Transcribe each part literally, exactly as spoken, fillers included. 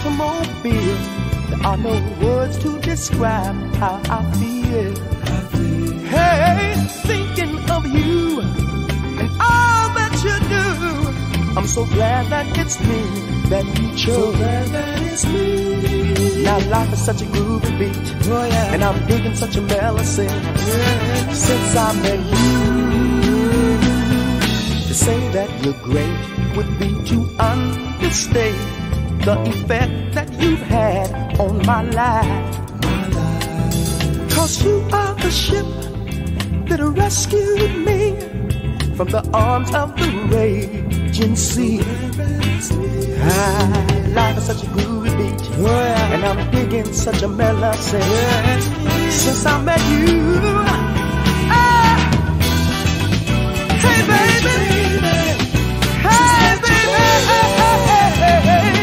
automobile. There are no words to describe how I feel. I feel. Hey, thinking of you and all that you do. I'm so glad that it's me that you chose. So glad that it's me. Now life is such a groovy beat, oh, yeah. And I'm digging such a melody, yeah. Since I met you. To say that you're great would be to understate the effect that you've had on my life. My life. Cause you are the ship that rescued me from the arms of the raging sea. Ah, life is such a groovy beat, oh, yeah. And I'm digging such a melody, yeah. Since I met you. Ah. Hey baby, hey baby, hey, hey, hey, hey.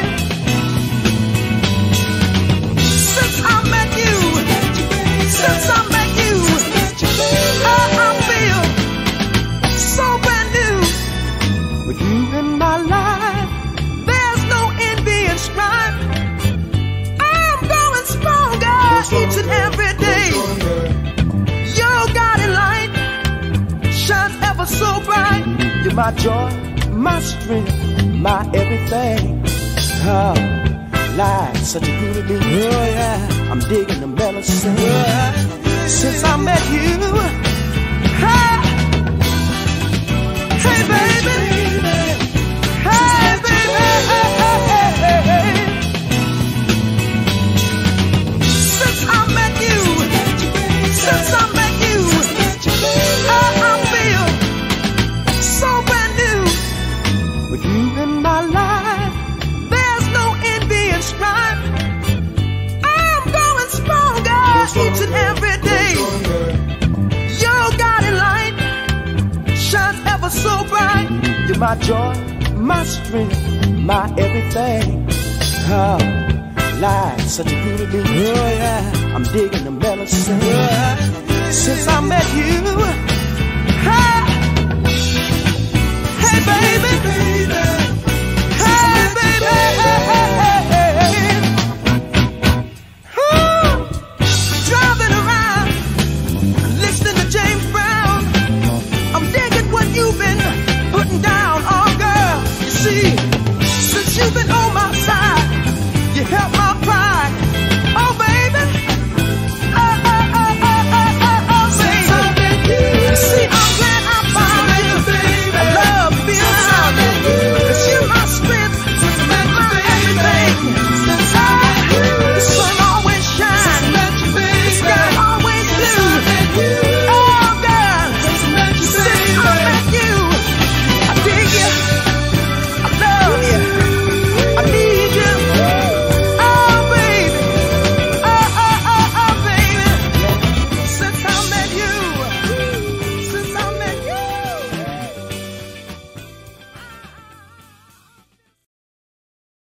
Since I met you, since I met you, oh, I feel so brand new. With you in my life, there's no envy and strife. I'm growing stronger each and every day. Your guiding light shines ever so bright. You're my joy, my strength, my everything. Oh, life's such a good beat, oh, yeah. I'm digging the melody, yeah. Since I met you. Hey, hey baby, hey baby, hey, hey, hey, hey. Since I met you, since I met you, oh, I feel so brand new. With you in my life, there's no envy and strife. I'm growing stronger each and every day. Your guiding light shines ever so bright. You're my joy, my strength, my everything. Oh, life's such a good beat, oh, yeah. I'm digging the melody, yeah. Since I met you. Hey, hey baby.